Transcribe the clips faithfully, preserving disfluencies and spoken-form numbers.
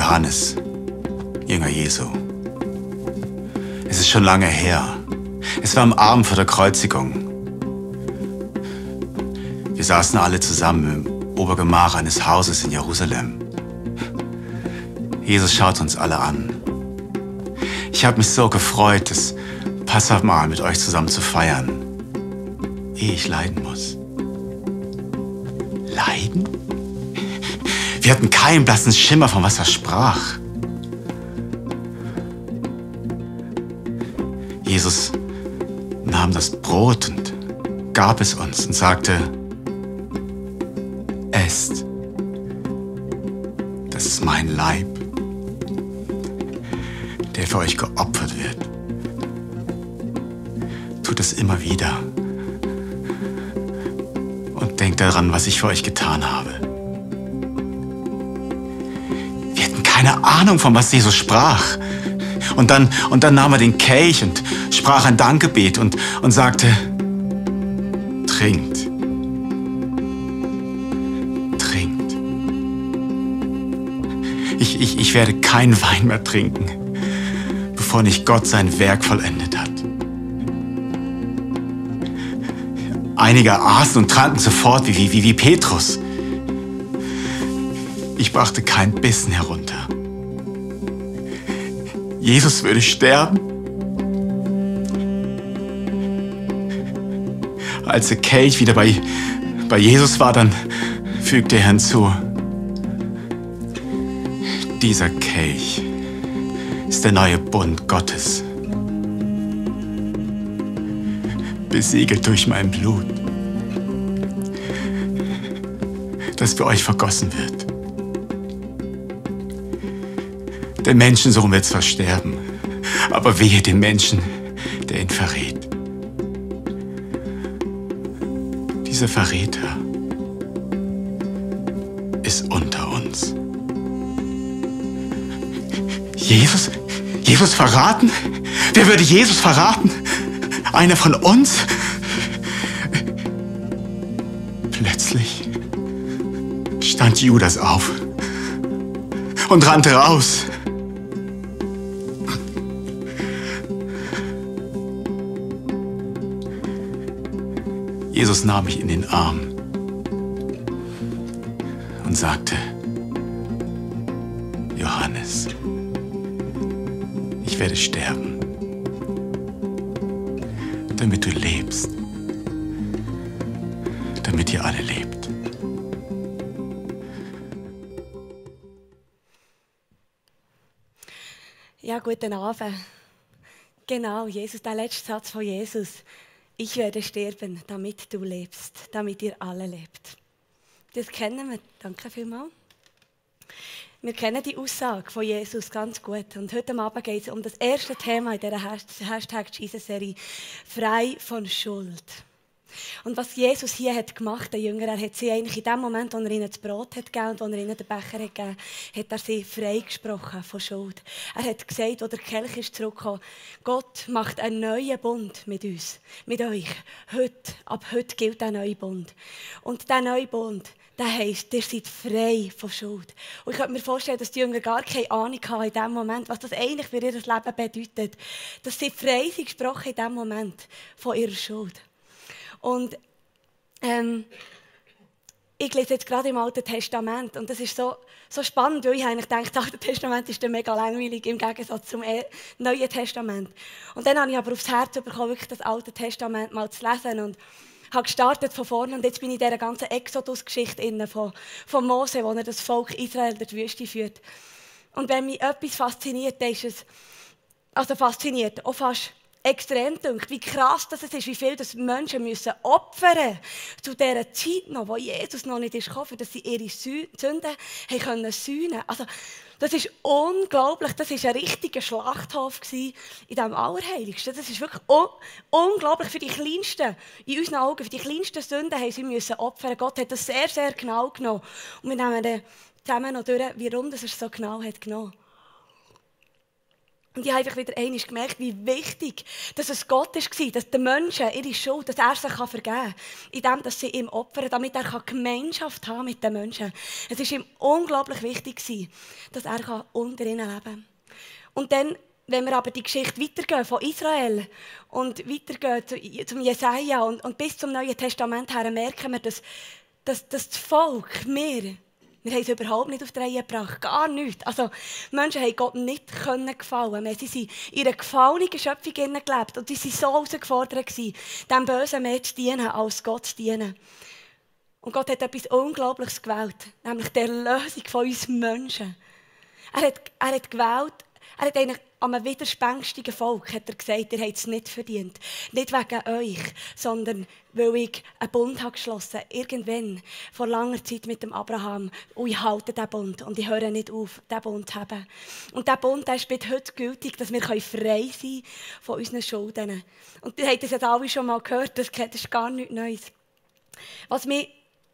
Johannes, Jünger Jesu. Es ist schon lange her. Es war am Abend vor der Kreuzigung. Wir saßen alle zusammen im Obergemach eines Hauses in Jerusalem. Jesus schaut uns alle an. Ich habe mich so gefreut, das Passahmahl mit euch zusammen zu feiern, ehe ich leiden muss. Leiden? Wir hatten keinen blassen Schimmer, von was er sprach. Jesus nahm das Brot und gab es uns und sagte, esst, das ist mein Leib, der für euch geopfert wird. Tut es immer wieder und denkt daran, was ich für euch getan habe. Wir hatten keine Ahnung, von was Jesus sprach. Und dann, und dann nahm er den Kelch und sprach ein Dankgebet und, und sagte, trinkt, trinkt. Ich, ich, ich werde keinen Wein mehr trinken, bevor nicht Gott sein Werk vollendet hat. Einige aßen und tranken sofort wie, wie, wie Petrus. Ich brachte keinen Bissen herunter. Jesus würde sterben. Als der Kelch wieder bei, bei Jesus war, dann fügte er hinzu, dieser Kelch ist der neue Bund Gottes, besiegelt durch mein Blut, das für euch vergossen wird. Der Menschensohn wird zwar sterben, aber wehe dem Menschen, der ihn verrät. Dieser Verräter ist unter uns. Jesus? Jesus verraten? Wer würde Jesus verraten? Einer von uns? Plötzlich stand Judas auf und rannte raus. Jesus nahm mich in den Arm und sagte, Johannes, ich werde sterben, damit du lebst, damit ihr alle lebt. Ja, guten Abend. Genau, Jesus, der letzte Satz von Jesus. Ich werde sterben, damit du lebst, damit ihr alle lebt. Das kennen wir. Danke vielmals. Wir kennen die Aussage von Jesus ganz gut. Und heute Abend geht es um das erste Thema in dieser Hashtag Jesus-Serie, frei von Schuld. Und was Jesus hier hat gemacht, der Jünger, er hat sie eigentlich in dem Moment, wo er ihnen das Brot hat gegeben und wo er ihnen den Becher hat gegeben, hat er sie freigesprochen von Schuld. Er hat gesagt, wo der Kelch ist zurückgekommen, Gott macht einen neuen Bund mit uns, mit euch. Heute, ab heute gilt der neue Bund. Und dieser neue Bund, der heisst, ihr seid frei von Schuld. Und ich könnte mir vorstellen, dass die Jünger gar keine Ahnung haben in dem Moment, was das eigentlich für ihr Leben bedeutet. Dass sie frei sind gesprochen in dem Moment von ihrer Schuld. Und ähm, ich lese jetzt gerade im Alten Testament und das ist so, so spannend, weil ich eigentlich denke, das Alte Testament ist dann mega langweilig im Gegensatz zum Neuen Testament. Und dann habe ich aber aufs Herz bekommen, wirklich das Alte Testament mal zu lesen und habe gestartet von vorne und jetzt bin ich in dieser ganzen Exodus-Geschichte von, von Mose, wo er das Volk Israel durch die Wüste führt. Und wenn mich etwas fasziniert, dann ist es, also fasziniert, auch fast extrem dünkt, wie krass das ist, wie viel das Menschen müssen opfern zu dieser Zeit noch, wo Jesus noch nicht ist gekommen, dass sie ihre Sünden haben können sühnen. Also, das ist unglaublich, das war ein richtiger Schlachthof in diesem Allerheiligsten. Das ist wirklich un unglaublich für die kleinsten, in unseren Augen, für die kleinsten Sünden haben sie müssen opfern. Gott hat das sehr, sehr genau genommen. Und wir nehmen dann zusammen noch durch, warum das er so genau hat genommen. Und ich habe einfach wieder einmal gemerkt, wie wichtig dass es Gott war, dass den Menschen ihre Schuld, dass er sie vergeben kann, indem dass sie ihm opfern, damit er Gemeinschaft haben mit den Menschen. Es war ihm unglaublich wichtig, dass er unter ihnen leben kann. Und dann, wenn wir aber die Geschichte weitergehen von Israel und weitergehen zu, zum Jesaja und, und bis zum Neuen Testament her, merken wir, dass, dass, dass das Volk, wir, wir haben es überhaupt nicht auf die Reihe gebracht, gar nicht. Also, Menschen haben Gott nicht gefallen. Sie sind in einer gefallenen Schöpfung gelebt und sie waren so herausgefordert, dem Bösen mehr zu dienen, als Gott zu dienen. Und Gott hat etwas Unglaubliches gewählt, nämlich die Erlösung von uns Menschen. Er hat, er hat gewählt, er hat eigentlich an einem widerspenstigen Volk hat er gesagt, ihr habt es nicht verdient. Nicht wegen euch, sondern weil ich einen Bund habe geschlossen habe, irgendwann, vor langer Zeit mit dem Abraham. Und ich halte diesen Bund und ich höre nicht auf, diesen Bund zu haben. Und dieser Bund der ist bis heute gültig, dass wir frei sein von unseren Schulden. Und ihr habt das jetzt alle schon mal gehört, das ist gar nichts Neues. Was mich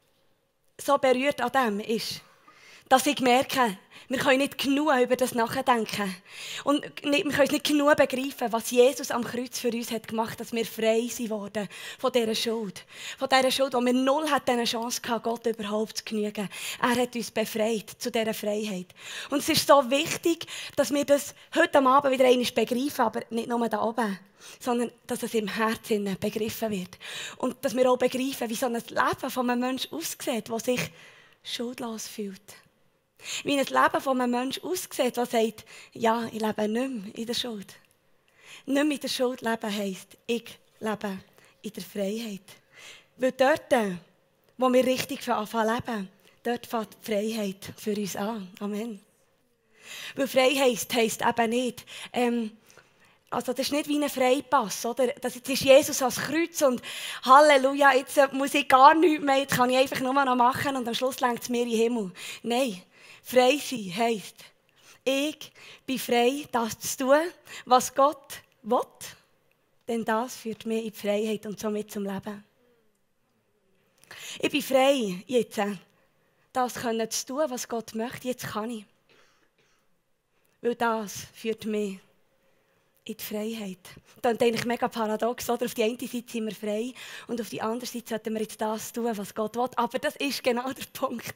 so berührt an dem ist, dass ich merke, wir können nicht genug über das nachdenken. Und nicht, wir können es nicht genug begreifen, was Jesus am Kreuz für uns hat gemacht, dass wir frei sind worden von dieser Schuld. Von dieser Schuld, wo wir null hatten, eine Chance hatten, Gott überhaupt zu genügen. Er hat uns befreit zu dieser Freiheit. Und es ist so wichtig, dass wir das heute Abend wieder einmal begreifen, aber nicht nur da oben, sondern dass es im Herzen begriffen wird. Und dass wir auch begreifen, wie so ein Leben von einem Menschen aussieht, der sich schuldlos fühlt. Wie ein Leben von einem Menschen aussieht, der sagt, ja, ich lebe nicht mehr in der Schuld. Nicht mehr in der Schuld leben heisst, ich lebe in der Freiheit. Weil dort, wo wir richtig anfangen leben, dort fängt die Freiheit für uns an. Amen. Weil Freiheit heisst eben nicht, ähm, also das ist nicht wie ein Freipass, oder? Das ist Jesus ans Kreuz und Halleluja, jetzt muss ich gar nichts mehr, jetzt kann ich einfach nur noch machen und am Schluss lenkt es mir in den Himmel. Nein. Frei sein heisst, ich bin frei, das zu tun, was Gott will, denn das führt mich in die Freiheit und somit zum Leben. Ich bin frei, jetzt das zu tun, was Gott möchte, jetzt kann ich. Weil das führt mich in die Freiheit. Das ist eigentlich mega paradox, oder? Auf die eine Seite sind wir frei und auf die andere Seite sollten wir jetzt das tun, was Gott will. Aber das ist genau der Punkt.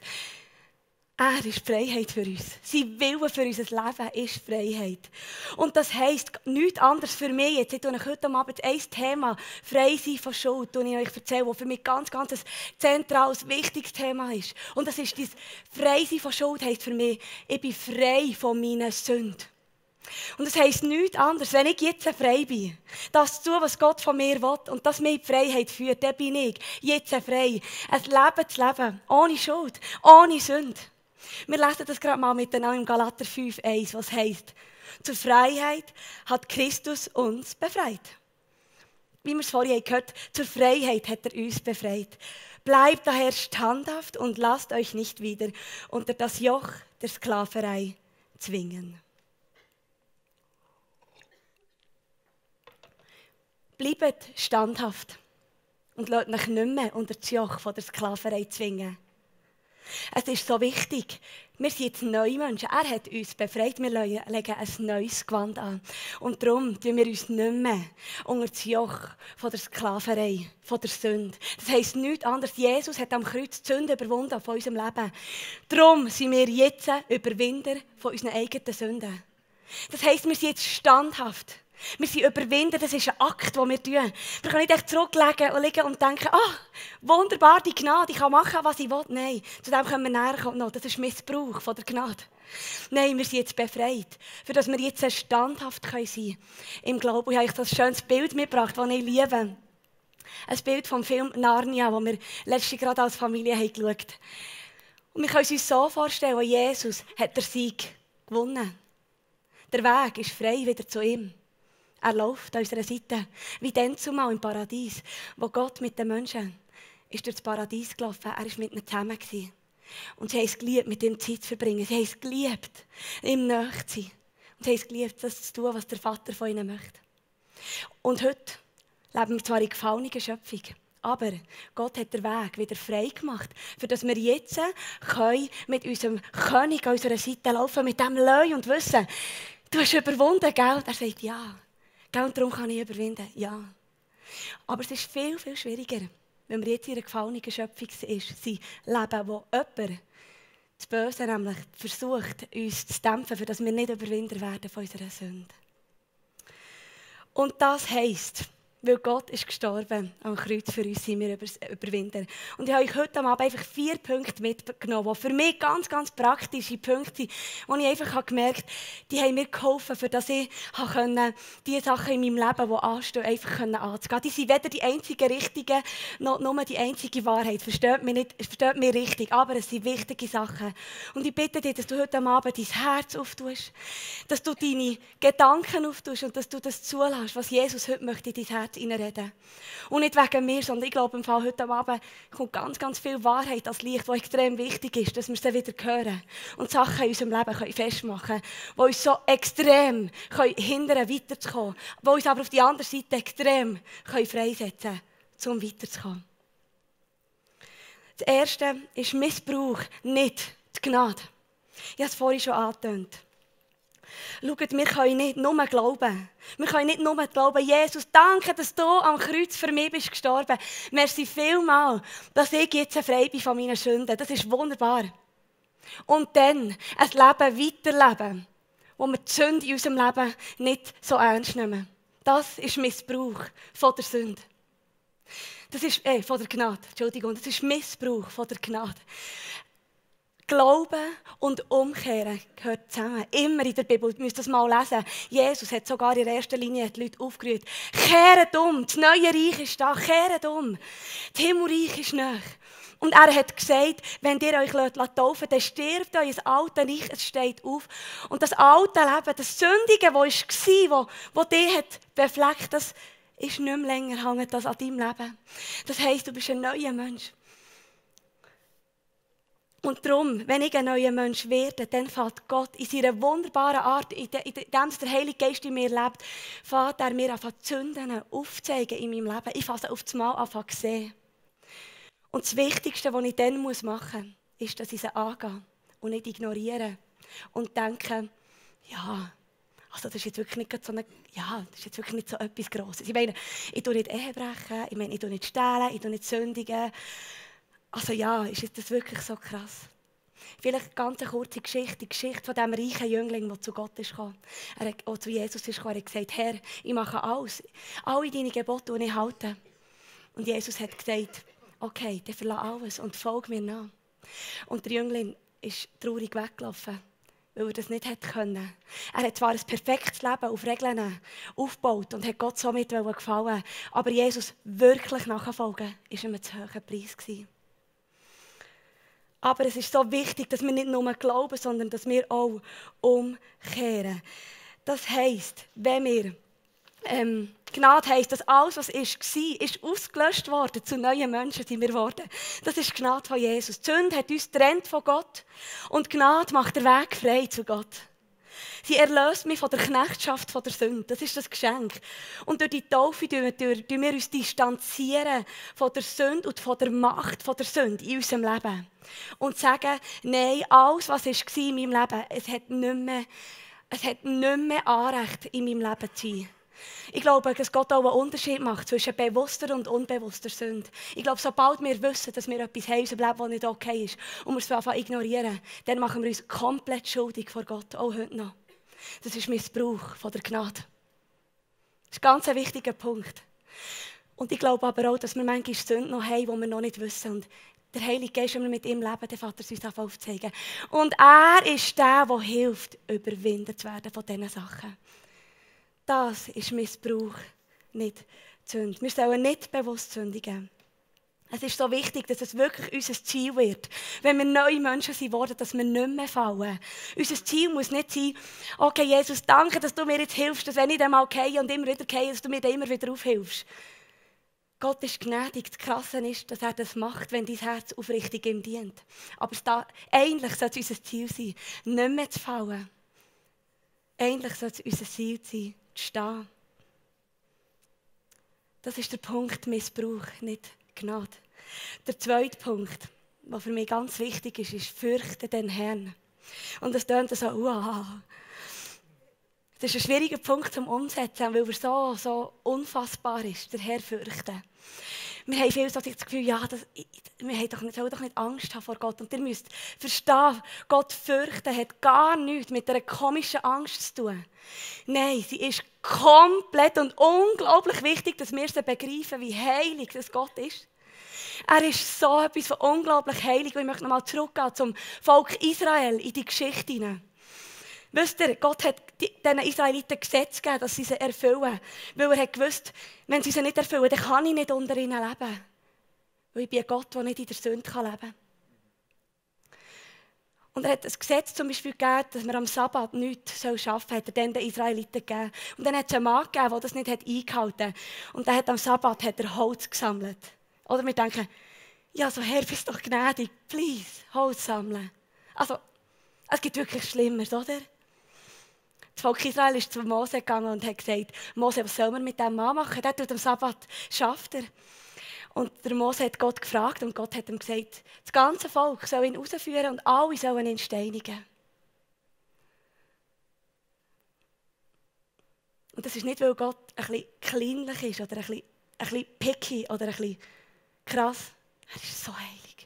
Er ist Freiheit für uns. Sein Wille für unser Leben ist Freiheit. Und das heisst, nichts anderes für mich. Jetzt, ich tue euch heute Abend ein Thema, frei sein von Schuld, das ich euch erzähle, das für mich ganz, ganz ein zentrales, wichtiges Thema ist. Und das ist, dieses frei sein von Schuld heisst für mich, ich bin frei von meinen Sünden. Und das heisst nichts anderes, wenn ich jetzt frei bin, das zu tun, was Gott von mir will und das mich in die Freiheit führt, dann bin ich jetzt frei. Ein Leben zu leben, ohne Schuld, ohne Sünde. Wir lesen das gerade mal miteinander im Galater fünf eins, was heisst, zur Freiheit hat Christus uns befreit. Wie wir es vorhin gehört haben, zur Freiheit hat er uns befreit. Bleibt daher standhaft und lasst euch nicht wieder unter das Joch der Sklaverei zwingen. Bleibt standhaft und lasst euch nicht mehr unter das Joch von der Sklaverei zwingen. Es ist so wichtig. Wir sind jetzt neue Menschen. Er hat uns befreit. Wir legen ein neues Gewand an. Und darum tun wir uns nicht mehr unter das Joch von der Sklaverei, von der Sünde. Das heisst nichts anderes. Jesus hat am Kreuz die Sünde überwunden von unserem Leben. Darum sind wir jetzt Überwinder von unseren eigenen Sünden. Das heisst, wir sind jetzt standhaft. Wir sind Überwinder, das ist ein Akt, den wir tun. Wir können nicht echt zurücklegen und liegen und denken, ah, oh, wunderbar, die Gnade, ich kann machen, was ich will. Nein, zu dem können wir näher kommen. Das ist Missbrauch von der Gnade. Nein, wir sind jetzt befreit, für dass wir jetzt standhaft sein können im Glauben. Ich habe euch das schönes Bild mitgebracht, das ich liebe. Ein Bild vom Film Narnia, das wir letztens gerade als Familie haben geschaut haben. Und wir können uns so vorstellen, Jesus hat den Sieg gewonnen. Der Weg ist frei wieder zu ihm. Er läuft an unserer Seite, wie dann zumal im Paradies, wo Gott mit den Menschen ist durch das Paradies gelaufen. Er war mit ihnen zusammen. Und sie haben es geliebt, mit ihm Zeit zu verbringen. Sie haben es geliebt, ihm nahe zu sein. Und sie haben es geliebt, das zu tun, was der Vater von ihnen möchte. Und heute leben wir zwar in gefallener Schöpfung, aber Gott hat den Weg wieder frei gemacht, für dass wir jetzt können mit unserem König an unserer Seite laufen, mit dem Löwen und wissen, Du hast überwunden, gell? Er sagt, ja. Gell, und darum kann ich überwinden, ja. Aber es ist viel, viel schwieriger, wenn wir jetzt in einer gefallenen Schöpfung sind, leben, wo jemand, das Böse nämlich, versucht, uns zu dämpfen, für dass wir nicht Überwinder werden von unserer Sünde. Und das heisst, weil Gott ist gestorben am Kreuz für uns, sind wir Überwinder. Und ich habe euch heute Abend einfach vier Punkte mitgenommen, die für mich ganz, ganz praktische Punkte sind, wo ich einfach gemerkt habe, die haben mir geholfen, für dass ich die Sachen in meinem Leben, die anstehen, einfach anzugehen. Die sind weder die einzige richtige, noch nur die einzige Wahrheit. Versteht mich, nicht, versteht mich richtig, aber es sind wichtige Sachen. Und ich bitte dich, dass du heute Abend dein Herz auftust, dass du deine Gedanken auftust und dass du das zulässt, was Jesus heute möchte in dein Herz reinreden. Und nicht wegen mir, sondern ich glaube, im Fall heute Abend kommt ganz, ganz viel Wahrheit als Licht, die extrem wichtig ist, dass wir sie wieder hören und Sachen in unserem Leben können festmachen können, die uns so extrem können hindern, weiterzukommen, die uns aber auf die andere Seite extrem können freisetzen können, um weiterzukommen. Das Erste ist Missbrauch, nicht die Gnade. Ich habe es vorhin schon angetönt. Schaut, wir können nicht nur glauben. Wir können nicht nur glauben, Jesus, danke, dass du am Kreuz für mich bist gestorben. Merci vielmal, dass ich jetzt frei bin von meinen Sünden. Das ist wunderbar. Und dann ein Leben weiterleben, wo wir die Sünde in unserem Leben nicht so ernst nehmen. Das ist Missbrauch von der Sünde. Das ist, äh, von der Gnade, Entschuldigung, das ist Missbrauch von der Gnade. Glauben und Umkehren gehört zusammen. Immer in der Bibel, ihr müsst das mal lesen. Jesus hat sogar in erster Linie die Leute aufgerührt. Kehrt um, das neue Reich ist da, kehrt um. Das Himmelreich ist nahe. Und er hat gesagt, wenn ihr euch taufen lasst, dann stirbt euer altes Reich, es steht auf. Und das alte Leben, das Sündige, das war, das dich hat befleckt, das ist nicht mehr länger hängt das an deinem Leben. Das heisst, du bist ein neuer Mensch. Und darum, wenn ich ein neuer Mensch werde, dann fängt Gott in seiner wunderbaren Art, in dem der Heilige Geist in mir lebt, fängt er mir an die Sünden aufzuzeigen in meinem Leben. Ich fange auf das Mal an zu sehen. Und das Wichtigste, was ich dann machen muss, ist, dass ich sie angehe und nicht ignoriere. Und denke, ja, also das ist jetzt wirklich nicht so eine, ja, das ist jetzt wirklich nicht so etwas Grosses. Ich meine, ich tue nicht Ehe brechen, ich meine, ich tue nicht stehlen, ich tue nicht sündigen. Also ja, ist das wirklich so krass? Vielleicht eine ganz kurze Geschichte, die Geschichte von diesem reichen Jüngling, der zu Gott ist gekommen, er hat, der zu Jesus ist gekommen. Er hat gesagt, Herr, ich mache alles, alle deine Gebote, die ich halte. Und Jesus hat gesagt, okay, dann verlass alles und folge mir nach. Und der Jüngling ist traurig weggelaufen, weil er das nicht hätte können. Er hat zwar ein perfektes Leben auf Regeln aufgebaut und hat Gott somit gefallen, aber Jesus wirklich nachfolgen, war ihm ein zu hoher Preis gewesen. Aber es ist so wichtig, dass wir nicht nur glauben, sondern dass wir auch umkehren. Das heisst, wenn wir ähm, Gnade heisst, dass alles, was ist, war, ist ausgelöscht worden. Zu neuen Menschen sind wir geworden. Das ist die Gnade von Jesus. Die Sünde hat uns getrennt von Gott und Gnade macht den Weg frei zu Gott. Sie erlöst mich von der Knechtschaft von der Sünde. Das ist das Geschenk. Und durch die Taufe distanzieren wir uns distanzieren von der Sünde und von der Macht von der Sünde in unserem Leben. Und sagen, nein, alles, was war in meinem Leben, es hat nicht mehr, es hat nicht mehr Anrecht, in meinem Leben zu sein. Ich glaube, dass Gott auch einen Unterschied macht zwischen bewusster und unbewusster Sünde. Ich glaube, sobald wir wissen, dass wir etwas haben in unserem Leben, das nicht okay ist, und wir es einfach ignorieren, dann machen wir uns komplett schuldig vor Gott, auch heute noch. Das ist Missbrauch von der Gnade. Das ist ein ganz wichtiger Punkt. Und ich glaube aber auch, dass wir manchmal Sünden noch haben, die wir noch nicht wissen. Und der Heilige Geist, wenn wir mit ihm leben, der Vater uns das aufzeigen. Und er ist der, der hilft, überwunden zu werden von diesen Sachen. Das ist Missbrauch, nicht Sünde. Wir sollen nicht bewusst sündigen. Es ist so wichtig, dass es wirklich unser Ziel wird. Wenn wir neue Menschen sind worden, dass wir nicht mehr fallen. Unser Ziel muss nicht sein, okay, Jesus, danke, dass du mir jetzt hilfst, dass wenn ich dann mal gehe und immer wieder gehe, dass du mir dann immer wieder aufhilfst. Gott ist gnädig. Das Krasse ist, dass er das macht, wenn dein Herz aufrichtig ihm dient. Aber da, eigentlich sollte es unser Ziel sein, nicht mehr zu fallen. Eigentlich sollte es unser Ziel sein, zu stehen. Das ist der Punkt Missbrauch, nicht Gnade. Der zweite Punkt, der für mich ganz wichtig ist, ist fürchte den Herrn. Und das tönt so, uah. Das ist ein schwieriger Punkt zum Umsetzen, weil er so, so unfassbar ist, der Herr fürchten. Wir haben viel so das Gefühl, ja, das, wir haben doch nicht, sollen doch nicht Angst haben vor Gott. Und ihr müsst verstehen, Gott fürchten hat gar nichts mit einer komischen Angst zu tun. Nein, sie ist komplett und unglaublich wichtig, dass wir sie begreifen, wie heilig das Gott ist. Er ist so etwas von unglaublich heilig. Und ich möchte nochmal zurückgehen zum Volk Israel in die Geschichte hinein. Wisst ihr, Gott hat diesen Israeliten Gesetze gegeben, dass sie sie erfüllen. Weil er hat gewusst, wenn sie sie nicht erfüllen, dann kann ich nicht unter ihnen leben. Weil ich bin ein Gott, der nicht in der Sünde leben kann. Und er hat ein Gesetz zum Beispiel gegeben, dass man am Sabbat nichts arbeiten soll, hat er dann den Israeliten gegeben. Und dann hat es einen Mann gegeben, der das nicht eingehalten hat. Und der hat am Sabbat hat er Holz gesammelt. Oder wir denken, ja, so Herr, bist doch gnädig, please, Holz sammeln. Also, es gibt wirklich Schlimmeres, oder? Das Volk Israel ist zu Mose gegangen und hat gesagt, Mose, was soll man mit diesem Mann machen? Der tut am Sabbat, schafft er. Und der Mose hat Gott gefragt und Gott hat ihm gesagt, das ganze Volk soll ihn rausführen und alle sollen ihn steinigen. Und das ist nicht, weil Gott ein bisschen kleinlich ist oder ein bisschen, ein bisschen picky oder ein bisschen krass. Er ist so heilig.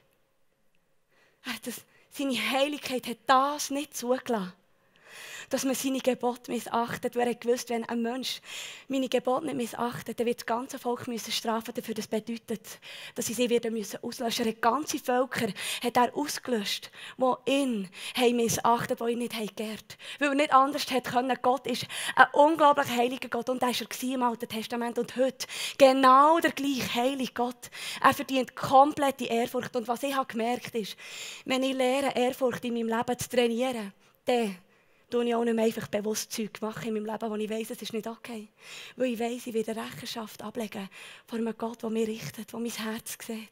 Er hat das, seine Heiligkeit hat das nicht zugelassen, dass man seine Gebote missachtet. Weil er gewusst, wenn ein Mensch meine Gebote nicht missachtet, dann wird das ganze Volk müssen strafen dafür. Das bedeutet, dass sie sie wieder müssen auslöschen müssen. Ganze Völker hat er ausgelöscht, die ihn haben missachtet, die ihn nicht haben geehrt. Weil er nicht anders hätte können. Gott ist ein unglaublich heiliger Gott und er war er im Alten Testament und heute genau der gleiche heilige Gott. Er verdient komplette Ehrfurcht. Und was ich habe gemerkt ist, wenn ich lehre, Ehrfurcht in meinem Leben zu trainieren, dann tue ich auch nicht mehr einfach bewusst Zeug machen in meinem Leben, wo ich weiss, es ist nicht okay. Weil ich weiss, ich werde Rechenschaft ablegen vor einem Gott, der mich richtet, der mein Herz sieht.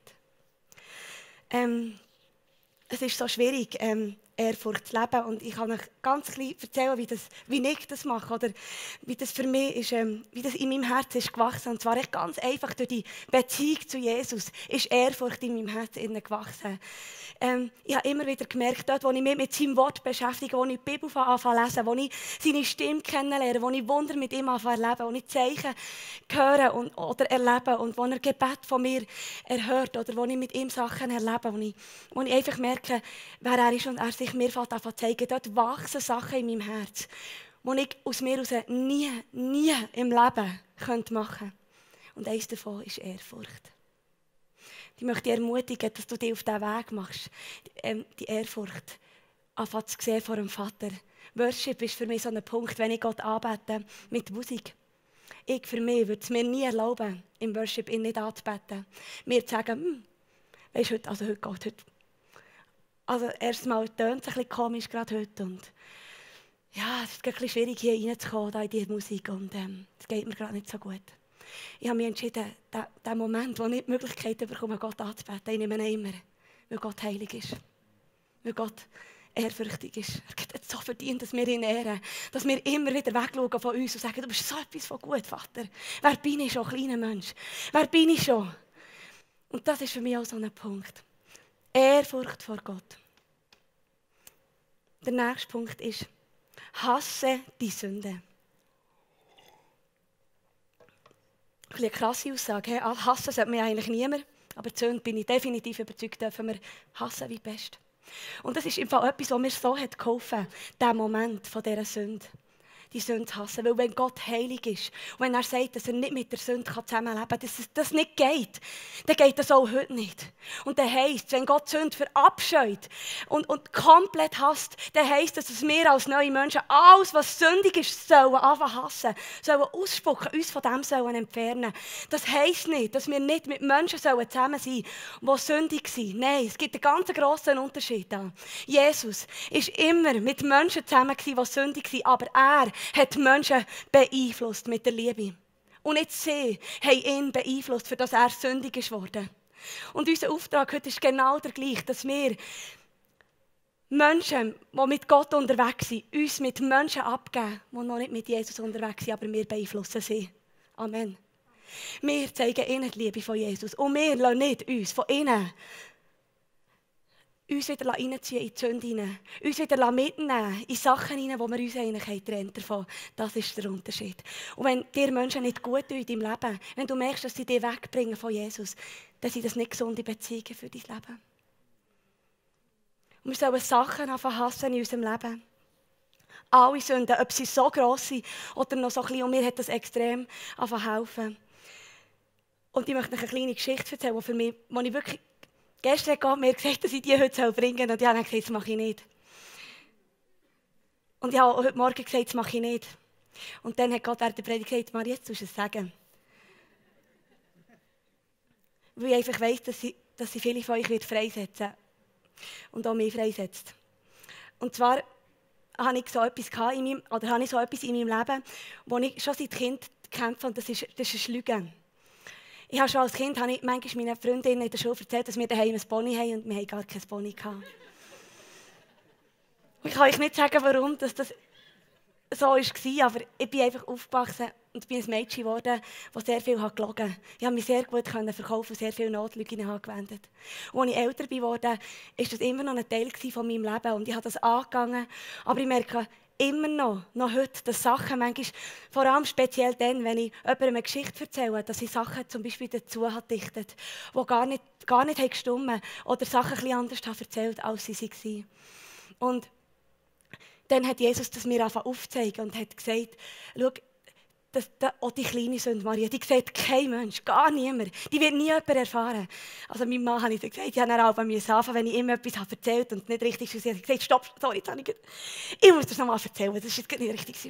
Ähm, es ist so schwierig, ähm, Ehrfurcht zu leben. Und ich kann euch ganz klein erzählen, wie, das, wie ich das mache. Oder wie das für mich ist, ähm, wie das in meinem Herzen ist gewachsen. Und zwar echt ganz einfach durch die Beziehung zu Jesus ist Ehrfurcht in meinem Herzen gewachsen. Ähm, ich habe immer wieder gemerkt, dort, wo ich mich mit seinem Wort beschäftige, wo ich die Bibel anfange zu lesen, wo ich seine Stimme kennenlerne, wo ich Wunder mit ihm anfange zu erleben, wo ich Zeichen höre und, oder erlebe und wo er Gebet von mir erhört oder wo ich mit ihm Sachen erlebe, wo ich, wo ich einfach merke, wer er ist und er sich mir anfangen zu zeigen. Dort wachsen Sachen in meinem Herz, die ich aus mir heraus nie, nie im Leben könnte machen könnte. Und eines davon ist Ehrfurcht. Ich möchte dich ermutigen, dass du dich auf diesen Weg machst, ähm, die Ehrfurcht anfangen zu sehen vor dem Vater. Worship ist für mich so ein Punkt, wenn ich Gott anbete mit Musik. Ich für mich würde es mir nie erlauben, im Worship ihn nicht anzubeten. Mir zu sagen, hm, weisst du, heute, also heute geht heute. Also erstmal tönt es ein bisschen komisch gerade heute. Und ja, es ist ein bisschen schwierig, hier reinzukommen da in diese Musik. Und ähm, es geht mir gerade nicht so gut. Ich habe mich entschieden, den Moment, wo ich die Möglichkeit bekomme, Gott anzubeten, ich nehme ihn immer, weil Gott heilig ist. Weil Gott ehrfürchtig ist. Er hat so verdient, dass wir ihn ehren. Dass wir immer wieder wegschauen von uns und sagen, du bist so etwas von gut, Vater. Wer bin ich schon, kleiner Mensch? Wer bin ich schon? Und das ist für mich auch so ein Punkt. Ehrfurcht vor Gott. Der nächste Punkt ist, hasse die Sünde. Eine krasse Aussage. Hassen sollte man eigentlich niemand, aber die Sünde bin ich definitiv überzeugt, dürfen wir hassen wie best. Und das ist im Fall etwas, was mir so hat geholfen, der Moment von dieser Sünde. Die Sünde zu hassen. Weil wenn Gott heilig ist und wenn er sagt, dass er nicht mit der Sünde zusammenleben kann, dass das nicht geht, dann geht das auch heute nicht. Und das heisst, wenn Gott Sünde verabscheut und, und komplett hasst, dann heisst das, dass wir als neue Menschen alles, was sündig ist, sollen anfangen hassen, sollen ausspucken, uns von dem sollen entfernen. Das heisst nicht, dass wir nicht mit Menschen sollen zusammen sein sollen, die sündig sind. Nein, es gibt einen ganz grossen Unterschied da. Jesus war immer mit Menschen zusammen, die sündig waren, aber er hat Menschen beeinflusst mit der Liebe. Und nicht sie haben ihn beeinflusst, für das er sündig ist worden. Und unser Auftrag heute ist genau der gleiche, dass wir Menschen, die mit Gott unterwegs sind, uns mit Menschen abgeben, die noch nicht mit Jesus unterwegs sind, aber wir beeinflussen sie. Amen. Wir zeigen ihnen die Liebe von Jesus. Und wir lassen nicht uns von ihnen uns wieder reinziehen in die Sünde hinein. Uns wieder mitnehmen in Sachen hinein, wo wir uns eigentlich getrennt davon. Das ist der Unterschied. Und wenn dir Menschen nicht gut tun in deinem Leben, wenn du merkst, dass sie dich wegbringen von Jesus, dann sind das nicht gesunde Beziehungen für dein Leben. Und wir sollen Sachen anfangen hassen in unserem Leben. Alle Sünden, ob sie so gross sind oder noch so klein. Und mir hat das extrem anfangen helfen. Und ich möchte euch eine kleine Geschichte erzählen, die für mich, wo ich wirklich gestern hat mir gesagt, dass ich die heute bringen soll. Und ich habe gesagt, das mache ich nicht. Und ich habe heute Morgen gesagt, das mache ich nicht. Und dann hat Gott während der Predigt gesagt, Maria, jetzt musst du es sagen. Weil ich einfach weiss, dass ich, dass ich viele von euch freisetzen wird. Und auch mich freisetzt. Und zwar habe ich so etwas in meinem, oder habe ich so etwas in meinem Leben, wo ich schon seit Kind kämpfe, und das ist, das ist ein Lügen. Ich habe schon als Kind habe ich manchmal meinen Freundinnen in der Schule erzählt, dass wir daheim ein Pony haben und wir haben gar kein Pony gehabt. Ich kann euch nicht sagen, warum das, das so war, aber ich bin einfach aufgewachsen und bin ein Mädchen geworden, das sehr viel gelogen hat. Ich konnte mich sehr gut verkaufen und sehr viele Notlügen angewendet. Und als ich älter geworden war, war das immer noch ein Teil von meinem Leben und ich habe das angegangen. Aber ich merke immer noch, noch heute, dass Sachen manchmal, vor allem speziell dann, wenn ich jemandem eine Geschichte erzähle, dass ich Sachen zum Beispiel dazu habe dichtet, die gar nicht, gar nicht gestimmt oder Sachen ein bisschen anders habe erzählt, als sie waren. Und dann hat Jesus das mir aufgezeigt und hat gesagt, schau, das, das, auch die kleine Sünde, Maria, die sieht kein Mensch, gar niemand. Die wird nie jemand erfahren. Also meinem Mann habe ich gesagt, ich habe auch anfangen, wenn ich ihm etwas habe erzählt und nicht richtig war, habe ich gesagt, stopp, sorry, jetzt habe ich, ich muss das nochmal erzählen, das ist jetzt nicht richtig.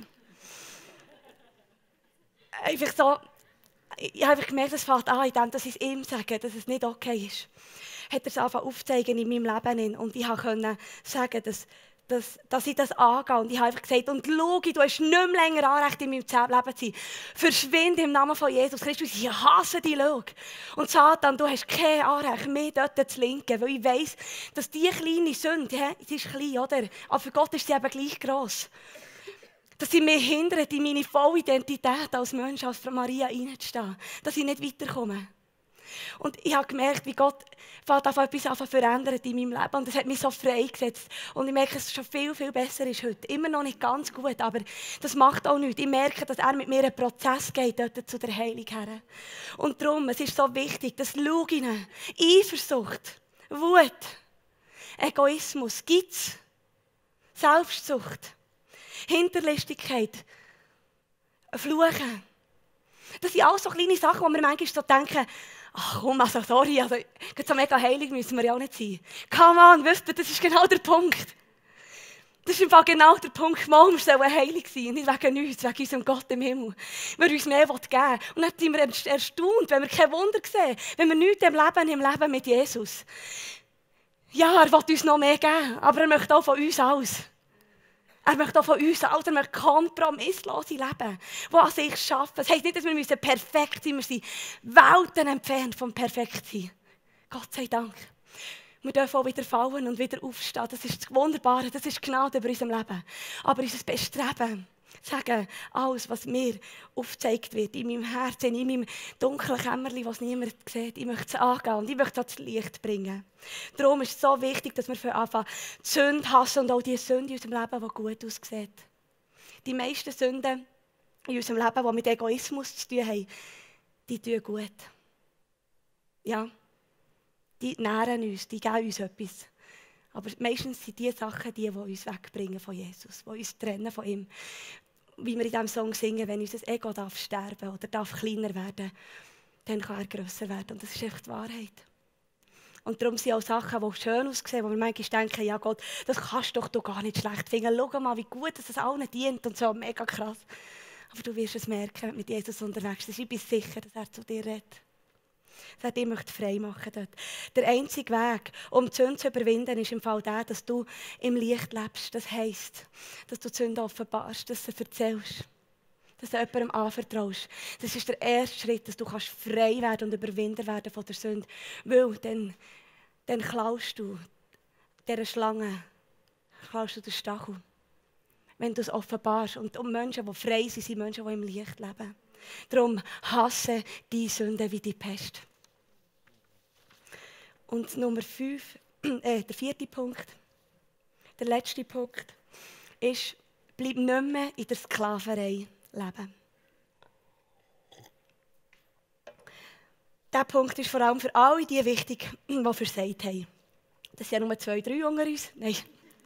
Einfach so, ich habe einfach gemerkt, es fällt an, in dem, dass ich es ihm sage, dass es nicht okay ist. Hat er es angefangen aufzuzeigen in meinem Leben und ich konnte sagen, dass Dass, dass ich das angehe. Und ich habe einfach gesagt, und schau, du hast nicht mehr länger Anrecht, in meinem Leben zu sein. Verschwinde im Namen von Jesus Christus. Ich hasse dich, schau. Und Satan, du hast kein Anrecht, mich dort zu linken. Weil ich weiss, dass diese kleine Sünde, ja, sie ist klein, oder? Aber für Gott ist sie eben gleich gross. Dass sie mich hindert, in meine volle Identität als Mensch, als Frau Maria reinzustehen. Dass ich nicht weiterkomme. Und ich habe gemerkt, wie Gott etwas an verändert in meinem Leben. Und das hat mich so freigesetzt. Und ich merke, dass es schon viel, viel besser ist heute. Immer noch nicht ganz gut, aber das macht auch nichts. Ich merke, dass er mit mir einen Prozess geht, dort zu der Heilung her. Und darum, es ist so wichtig, dass Lügen, Eifersucht, Wut, Egoismus, Geiz, Selbstsucht, Hinterlistigkeit, Fluchen. Das sind alles so kleine Sachen, wo wir manchmal so denken, ach komm, also sorry, also, so mega heilig müssen wir ja auch nicht sein. Come on, wisst ihr, das ist genau der Punkt. Das ist im Fall genau der Punkt, mal, wir sollen heilig sein, nicht wegen uns, wegen unserem Gott im Himmel. Weil er uns mehr geben will. Und dann sind wir erstaunt, wenn wir kein Wunder sehen, wenn wir nichts im Leben, im Leben mit Jesus. Ja, er will uns noch mehr geben, aber er möchte auch von uns alles. Er möchte auch von uns alles, er möchte kompromisslose Leben, die an sich schaffen. Das heisst nicht, dass wir perfekt sein müssen. Wir sind Welten entfernt vom Perfektsein. Gott sei Dank. Wir dürfen auch wieder fallen und wieder aufstehen. Das ist das Wunderbare, das ist Gnade über unserem Leben. Aber unser Bestreben, sagen, alles, was mir aufgezeigt wird, in meinem Herzen, in meinem dunklen Kämmerchen, was niemand sieht, ich möchte es angehen und ich möchte es ans Licht bringen. Darum ist es so wichtig, dass wir anfangen, die Sünde hassen und auch die Sünde in unserem Leben, die gut aussieht. Die meisten Sünden in unserem Leben, die mit Egoismus zu tun haben, die tun gut. Ja, die nähren uns, die geben uns etwas. Aber meistens sind die Sachen die, die uns wegbringen von Jesus, die uns trennen von ihm. Wie wir in diesem Song singen, wenn unser Ego darf sterben oder darf kleiner werden, dann kann er grösser werden. Und das ist echt die Wahrheit. Und darum sind auch Sachen, die schön aussehen, wo wir manchmal denken, ja Gott, das kannst du doch gar nicht schlecht finden. Schau mal, wie gut dass es allen dient und so, mega krass. Aber du wirst es merken, wenn du mit Jesus unterwegs bist. Ich bin sicher, dass er zu dir redet. Er sagt, ich möchte frei machen dort. Der einzige Weg, um die Sünde zu überwinden, ist im Fall der, dass du im Licht lebst. Das heisst, dass du die Sünde offenbarst, dass du sie erzählst, dass du jemandem anvertraust. Das ist der erste Schritt, dass du kannst frei werden und Überwinder werden von der Sünde. Weil dann, dann klaust du dieser Schlange, klaust du den Stachel. Wenn du es offenbarst. Und um Menschen, die frei sind, sind Menschen, die im Licht leben. Darum hasse die Sünde wie die Pest. Und Nummer fünf, äh, der vierte Punkt, der letzte Punkt, ist, bleib nicht mehr in der Sklaverei leben. Dieser Punkt ist vor allem für alle die wichtig, die versagt haben. Das sind ja nur zwei, drei unter uns. Nein.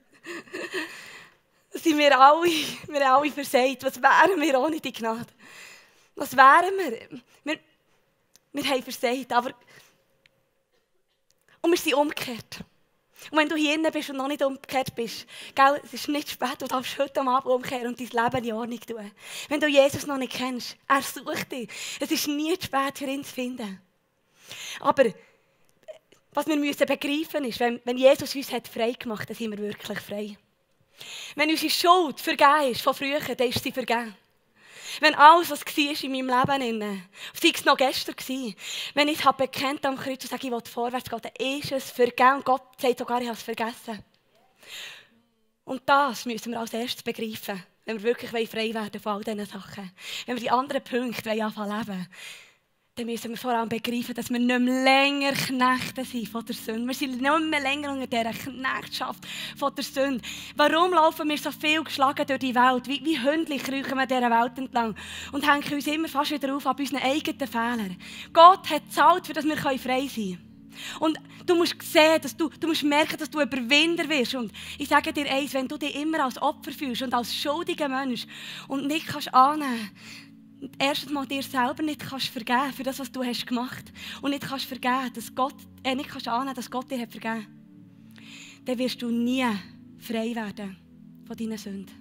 Das sind wir alle. Wir haben alle versagt. Was wären wir ohne die Gnade? Was wären wir? Wir, wir haben versagt, aber... Und wir sind umgekehrt. Und wenn du hier drin bist und noch nicht umgekehrt bist, gell, es ist nicht spät, du darfst heute Abend umkehren und dein Leben in Ordnung tun. Wenn du Jesus noch nicht kennst, er sucht dich. Es ist nie zu spät, für ihn zu finden. Aber was wir müssen begreifen ist, wenn, wenn Jesus uns hat frei gemacht hat, dann sind wir wirklich frei. Wenn unsere Schuld vergeben ist von früher, dann ist sie vergeben. Wenn alles, was war in meinem Leben, sei es noch gestern war, wenn ich es bekennt am Kreuz und sage, ich will vorwärts gehen, dann ist es vergeben. Und Gott sagt sogar, ich habe es vergessen. Und das müssen wir als erstes begreifen, wenn wir wirklich frei werden von all diesen Sachen. Wenn wir die anderen Punkte anfangen zu leben, dann müssen wir vor allem begreifen, dass wir nicht mehr länger Knechte sind von der Sünde. Wir sind nicht mehr länger unter dieser Knechtschaft von der Sünde. Warum laufen wir so viel geschlagen durch die Welt? Wie, wie Hündchen kriechen wir dieser Welt entlang und hängen uns immer fast wieder auf an unseren eigenen Fehlern. Gott hat gezahlt, für dass wir frei sein können. Und du musst sehen, dass du, du musst merken, dass du Überwinder wirst. Und ich sage dir eins, wenn du dich immer als Opfer fühlst und als schuldiger Mensch und nicht kannst annehmen, erstens mal dir selber nicht kannst vergeben für das, was du hast gemacht und nicht kannst vergeben, dass Gott, äh, nicht kannst annehmen, dass Gott dir hat vergeben, dann wirst du nie frei werden von deinen Sünden.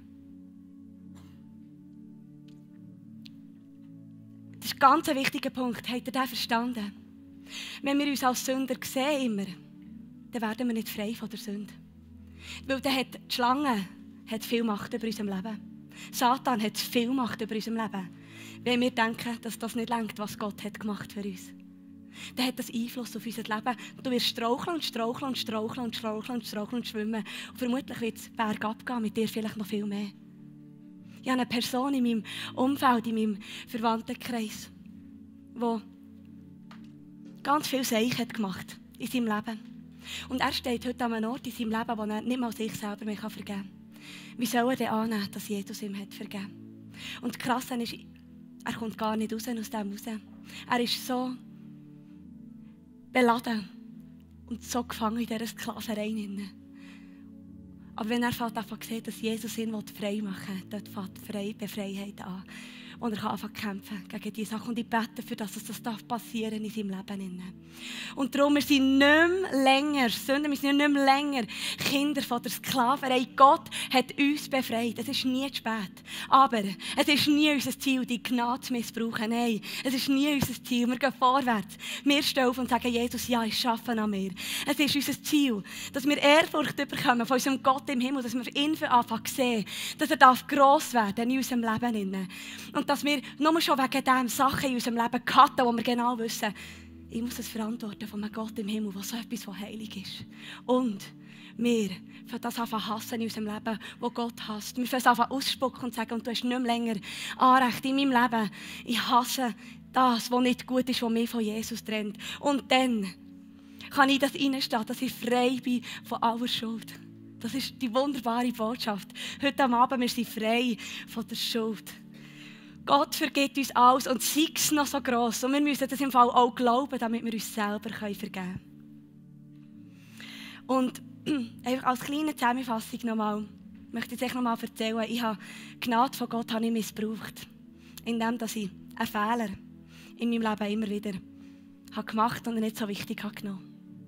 Das ist ein ganz wichtiger Punkt. Habt ihr den verstanden? Wenn wir uns als Sünder sehen immer, dann werden wir nicht frei von der Sünde. Weil dann hat die Schlange hat viel Macht über unserem Leben. Satan hat viel Macht über unserem Leben. Wenn wir denken, dass das nicht reicht, was Gott hat gemacht für uns, dann hat das Einfluss auf unser Leben. Du wirst straucheln und straucheln und straucheln und straucheln und straucheln und schwimmen. Und vermutlich wird es bergab gehen, mit dir vielleicht noch viel mehr. Ich habe eine Person in meinem Umfeld, in meinem Verwandtenkreis, die ganz viel Seich hat gemacht in seinem Leben. Und er steht heute an einem Ort in seinem Leben, wo er nicht mal sich selber mehr vergeben kann. Wie soll er denn annehmen, dass Jesus ihm hat vergeben? Und das Krasse ist, er kommt gar nicht raus aus dem raus. Er ist so beladen und so gefangen in dieser Sklaverei. Aber wenn er davon sieht, dass Jesus ihn frei machen will, dort fängt die Befreiheit an. Und er kann anfangen zu kämpfen gegen diese Sachen. Und ich bete dafür, dass das passieren darf in seinem Leben. Und darum, wir sind nicht mehr länger Sünder, wir sind nicht mehr länger Kinder von der Sklaverei. Gott hat uns befreit. Es ist nie zu spät. Aber es ist nie unser Ziel, die Gnade zu missbrauchen. Nein, es ist nie unser Ziel. Wir gehen vorwärts. Wir stehen auf und sagen, Jesus, ja, ich arbeite an mir. Es ist unser Ziel, dass wir Ehrfurcht bekommen von unserem Gott im Himmel, dass wir ihn anfangen zu sehen, dass er gross werden darf in unserem Leben. Und dass wir nur schon wegen dem Sachen in unserem Leben hatten, wo wir genau wissen, ich muss es verantworten von einem Gott im Himmel, der so etwas, was heilig ist. Und wir fangen das an hassen in unserem Leben, wo Gott hasst. Wir fangen an ausspucken und sagen, und du hast nicht mehr länger Anrecht in meinem Leben. Ich hasse das, was nicht gut ist, was mich von Jesus trennt. Und dann kann ich das reinstehen, dass ich frei bin von aller Schuld. Das ist die wunderbare Botschaft. Heute Abend, wir sind frei von der Schuld. Gott vergibt uns alles und sei es noch so gross. Und wir müssen das im Fall auch glauben, damit wir uns selber vergeben können. Und einfach als kleine Zusammenfassung nochmal, möchte ich euch nochmal erzählen, ich habe die Gnade von Gott habe ich missbraucht. Indem dass ich einen Fehler in meinem Leben immer wieder habe gemacht und nicht so wichtig habe genommen.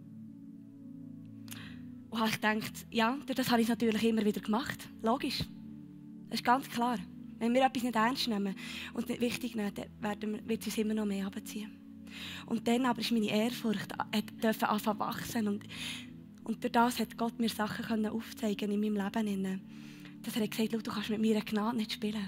Und habe ich gedacht, ja, das habe ich natürlich immer wieder gemacht. Logisch. Das ist ganz klar. Wenn wir etwas nicht ernst nehmen und nicht wichtig nehmen, dann wird es uns immer noch mehr runterziehen. Und dann aber ist meine Ehrfurcht anfangen zu wachsen. Und, und durch das hat Gott mir Sachen können aufzeigen in meinem Leben. Dass er gesagt hat, du kannst mit meiner Gnade nicht spielen.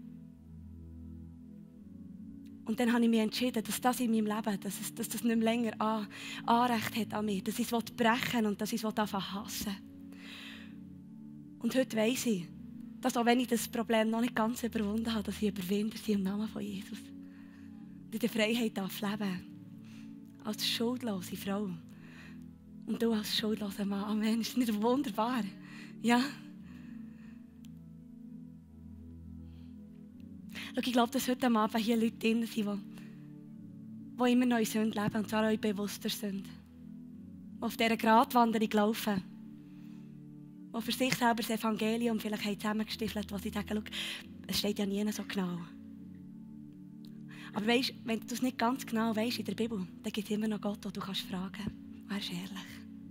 Und dann habe ich mich entschieden, dass das in meinem Leben, dass, es, dass das nicht mehr länger an, Anrecht hat an mir. Dass ich es brechen will und dass ich es anfangen hassen. Und heute weiss ich, dass auch wenn ich das Problem noch nicht ganz überwunden habe, dass ich überwinde sie im Namen von Jesus. Und in der Freiheit darf leben. Als schuldlose Frau. Und du als schuldloser Mann. Amen. Ist das nicht wunderbar? Ja. Schau, ich glaube, dass heute Abend hier Leute drin sind, die, die immer noch in Sünde leben, und zwar auch bewusster sind. Die auf dieser Gratwanderung laufen. Die für sich selber das Evangelium vielleicht haben zusammengestiefelt, wo sie sagen, schau, es steht ja nie so genau. Aber weißt, wenn du es nicht ganz genau weißt in der Bibel, dann gibt es immer noch Gott, den du kannst fragen. Er ist ehrlich.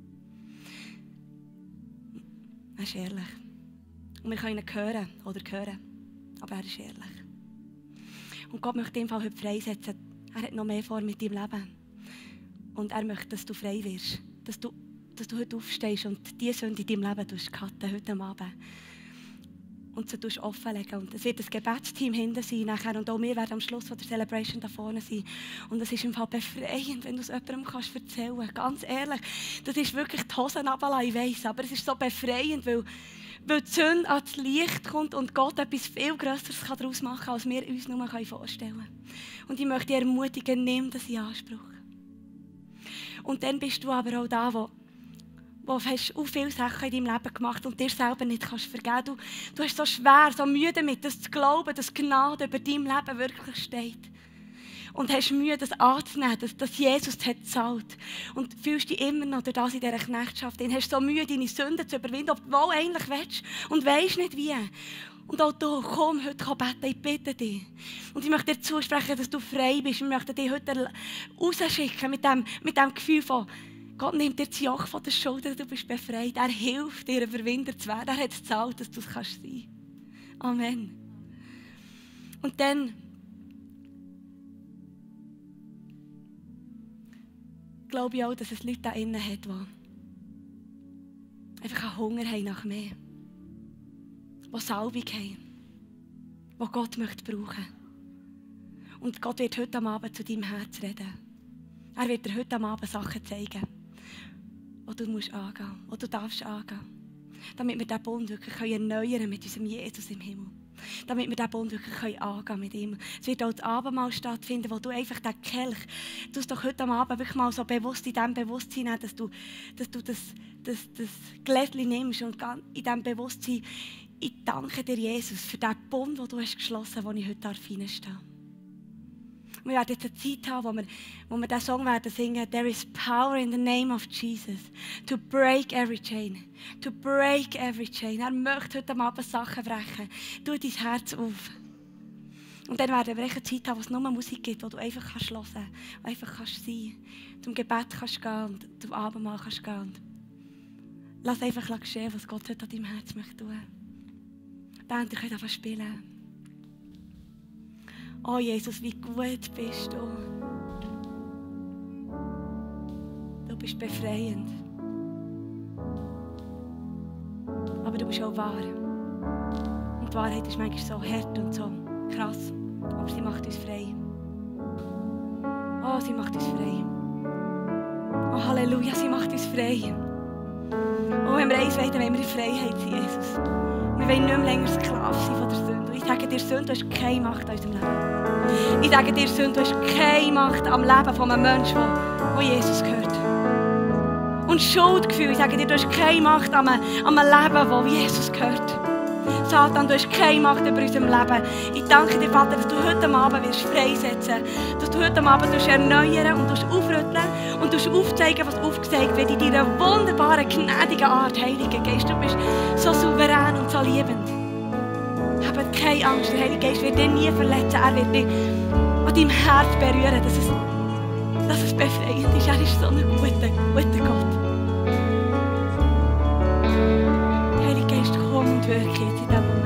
Er ist ehrlich. Und wir können ihn hören oder hören. Aber er ist ehrlich. Und Gott möchte im Fall heute freisetzen. Er hat noch mehr vor mit deinem Leben. Und er möchte, dass du frei wirst. Dass du, dass du heute aufstehst und diese Sünde in deinem Leben cutten, heute Abend. Und sie offenlegen. Und es wird ein Gebetsteam hinten sein nachher. Und auch wir werden am Schluss von der Celebration da vorne sein. Und es ist im Fall befreiend, wenn du es jemandem kannst erzählen kannst. Ganz ehrlich, das ist wirklich die Hosen runterlassen, ich weiss. Aber es ist so befreiend, weil, weil die Sünde ans Licht kommt und Gott etwas viel Grösseres daraus machen kann, als wir uns nur vorstellen können. Und ich möchte dich ermutigen, nimm das in Anspruch. Und dann bist du aber auch da, wo wo hast auch viele Sachen in deinem Leben gemacht und dir selber nicht kannst vergeben. Du, du hast so schwer, so müde damit, das zu glauben, dass Gnade über deinem Leben wirklich steht. Und hast Mühe, das anzunehmen, dass, dass Jesus hat gezahlt. Und fühlst dich immer noch durch das in dieser Knechtschaft. Du hast so Mühe, deine Sünden zu überwinden, obwohl du eigentlich willst und weisst nicht wie. Und auch du, komm heute komm beten, ich bitte dich. Und ich möchte dir zusprechen, dass du frei bist. Ich möchte dich heute rausschicken mit dem, mit dem Gefühl von, Gott nimmt dir das Joch von der Schulter, du bist befreit. Er hilft dir, ein Verwinder zu werden. Er hat es gezahlt, dass du es sein kannst. Amen. Und dann glaube ich auch, dass es Leute da innen hat, die einfach einen Hunger haben nach mehr. Die Salbung haben. Die Gott möchte brauchen. Und Gott wird heute Abend zu deinem Herz reden. Er wird dir heute Abend Sachen zeigen, die du musst angehen, die du darfst angehen. Damit wir diesen Bund wirklich erneuern können mit unserem Jesus im Himmel. Damit wir diesen Bund wirklich angehen mit ihm. Es wird auch das Abendmahl stattfinden, wo du einfach den Kelch, du es doch heute Abend wirklich mal so bewusst in diesem Bewusstsein hast, dass du, dass du das, das, das Gläschen nimmst und in diesem Bewusstsein, ich danke dir, Jesus, für den Bund, den du hast geschlossen, wo ich heute reinstehen darf. Wir werden jetzt eine Zeit haben, wo wir, wo wir diesen Song werden singen. There is power in the name of Jesus to break every chain. To break every chain. Er möchte heute Abend Sachen brechen. Tu dein Herz auf. Und dann werden wir eine Zeit haben, wo es nur Musik gibt, wo du einfach kannst hören kannst. Einfach kannst sein. Zum Gebet kannst gehen und zum Abendmahl kannst gehen. Und lass einfach geschehen, was Gott heute an deinem Herz möchte tun. Band, ihr könnt einfach spielen. Oh Jesus, wie gut bist du. Du bist befreiend. Aber du bist auch wahr. Und die Wahrheit ist manchmal so hart und so krass. Aber sie macht uns frei. Oh, sie macht uns frei. Oh, Halleluja, sie macht uns frei. Oh, wenn wir eins wollen, dann wollen wir in Freiheit sein, Jesus. Wir wollen nicht mehr länger Sklave sein von der Sünde. Und ich sage dir, Sünde, du hast keine Macht an unserem Leben. Ich sage dir, Sünde, du hast keine Macht am Leben von einem Menschen, der Jesus gehört. Und Schuldgefühl, ich sage dir, du hast keine Macht am, am Leben, das Jesus gehört. Satan, du hast keine Macht über unserem Leben. Ich danke dir, Vater, dass du heute Abend wirst freisetzen wirst. Dass du heute Abend erneuern und aufrütteln und aufzeigen, was aufgezeigt wird in deiner wunderbaren, gnädigen Art, Heiliger Geist. Du bist so souverän und so liebend. Habt keine Angst, der Heilige Geist wird dich nie verletzen. Er wird dich an deinem Herz berühren, dass es, dass es befreiend ist. Er ist so ein guter, guter Gott. Heilige Geist, komm und wirke jetzt in diesem Moment.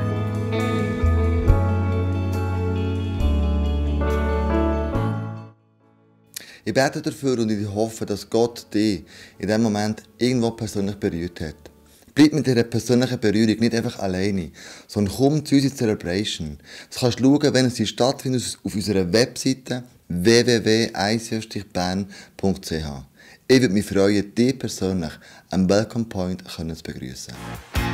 Ich bete dafür und ich hoffe, dass Gott dich in diesem Moment irgendwo persönlich berührt hat. Bleib mit dieser persönlichen Berührung nicht einfach alleine, sondern komm zu uns in Celebration. Das kannst du schauen, wenn es stattfindet, auf unserer Webseite w w w punkt i c o bern punkt c h. Ich würde mich freuen, dich persönlich am Welcome Point zu begrüßen.